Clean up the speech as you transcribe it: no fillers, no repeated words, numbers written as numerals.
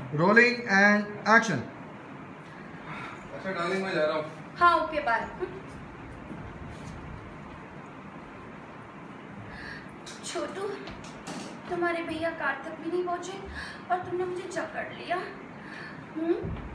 Rolling and action. अच्छा darling मैं जा रहा हूँ। हाँ ओके बाय। छोटू तुम्हारे भैया कार तक भी नहीं पहुंचे और तुमने मुझे जकड़ लिया।